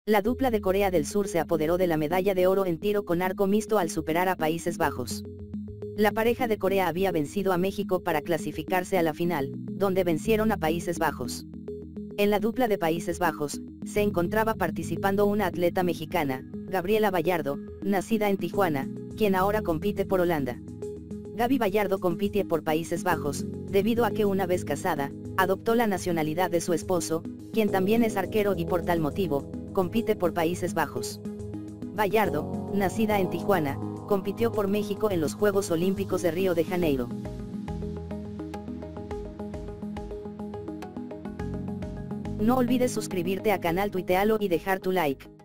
La dupla de Corea del Sur se apoderó de la medalla de oro en tiro con arco mixto al superar a Países Bajos. La pareja de Corea había vencido a México para clasificarse a la final, donde vencieron a Países Bajos. En la dupla de Países Bajos, se encontraba participando una atleta mexicana, Gabriela Vallardo, nacida en Tijuana, quien ahora compite por Holanda. Gaby Vallardo compite por Países Bajos, debido a que una vez casada, adoptó la nacionalidad de su esposo, quien también es arquero y por tal motivo, compite por Países Bajos. Vallardo, nacida en Tijuana, compitió por México en los Juegos Olímpicos de Río de Janeiro. No olvides suscribirte a canal Tuitealo y dejar tu like.